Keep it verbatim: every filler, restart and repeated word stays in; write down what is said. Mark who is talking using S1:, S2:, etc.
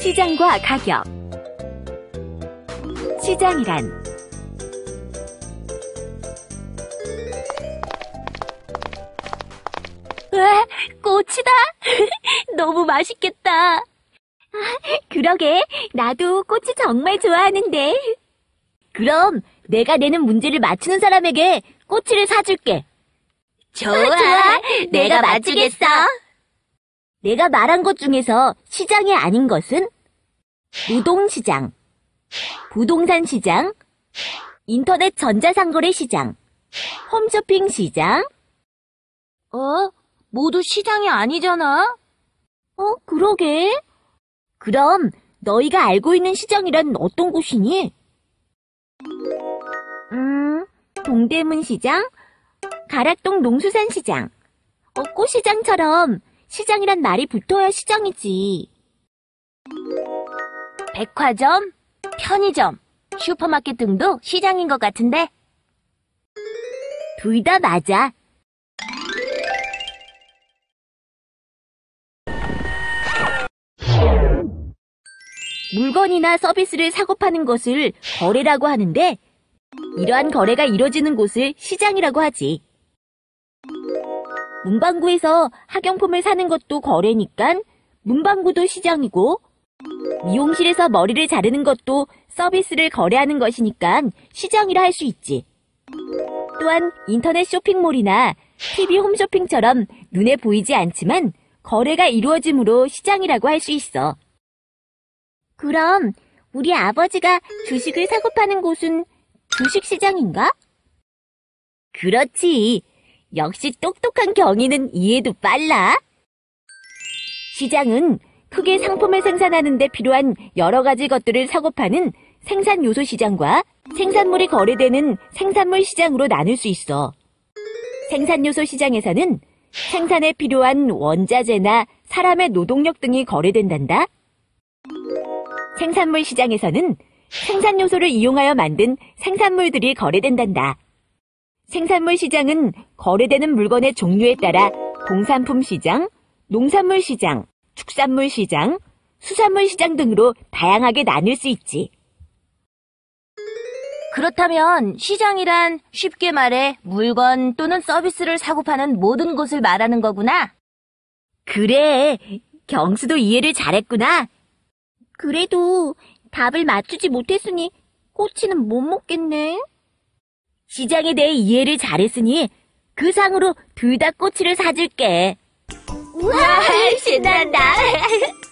S1: 시장과 가격. 시장이란 우와, 꽃이다. 너무 맛있겠다. 아, 그러게, 나도 꽃이 정말 좋아하는데. 그럼 내가 내는 문제를 맞추는 사람에게 꼬치를 사줄게. 좋아, 아, 좋아. 내가 맞추겠어. 내가 말한 것 중에서 시장이 아닌 것은 노동시장, 부동산 시장, 인터넷 전자상거래 시장, 홈쇼핑 시장. 어? 모두 시장이 아니잖아? 어, 그러게. 그럼 너희가 알고 있는 시장이란 어떤 곳이니? 음, 동대문 시장, 가락동 농수산 시장, 어, 꽃시장처럼 시장이란 말이 붙어야 시장이지. 백화점, 편의점, 슈퍼마켓 등도 시장인 것 같은데? 둘 다 맞아. 물건이나 서비스를 사고 파는 것을 거래라고 하는데, 이러한 거래가 이뤄지는 곳을 시장이라고 하지. 문방구에서 학용품을 사는 것도 거래니까 문방구도 시장이고, 미용실에서 머리를 자르는 것도 서비스를 거래하는 것이니까 시장이라 할 수 있지. 또한 인터넷 쇼핑몰이나 티비 홈쇼핑처럼 눈에 보이지 않지만 거래가 이루어짐으로 시장이라고 할 수 있어. 그럼 우리 아버지가 주식을 사고 파는 곳은 주식시장인가? 그렇지. 역시 똑똑한 경이는 이해도 빨라. 시장은 크게 상품을 생산하는 데 필요한 여러 가지 것들을 사고 파는 생산요소 시장과 생산물이 거래되는 생산물 시장으로 나눌 수 있어. 생산요소 시장에서는 생산에 필요한 원자재나 사람의 노동력 등이 거래된단다. 생산물 시장에서는 생산요소를 이용하여 만든 생산물들이 거래된단다. 생산물 시장은 거래되는 물건의 종류에 따라 공산품 시장, 농산물 시장, 축산물 시장, 수산물 시장 등으로 다양하게 나눌 수 있지. 그렇다면 시장이란 쉽게 말해 물건 또는 서비스를 사고 파는 모든 곳을 말하는 거구나. 그래, 경수도 이해를 잘했구나. 그래도 답을 맞추지 못했으니 꼬치는 못 먹겠네. 시장에 대해 이해를 잘했으니 그 상으로 둘 다 꼬치를 사줄게. 우와, 신난다.